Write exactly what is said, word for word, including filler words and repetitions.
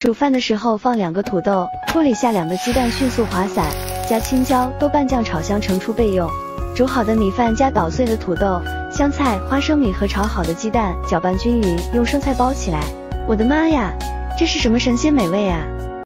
煮饭的时候放两个土豆，锅里下两个鸡蛋，迅速滑散，加青椒、豆瓣酱炒香，盛出备用。煮好的米饭加捣碎的土豆、香菜、花生米和炒好的鸡蛋，搅拌均匀，用生菜包起来。我的妈呀，这是什么神仙美味啊！